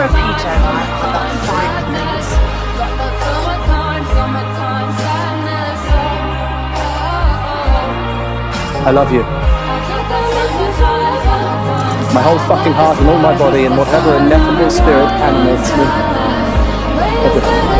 Peter and I are about 5 minutes. I love you. My whole fucking heart and all my body and whatever ineffable spirit animates me. Everything.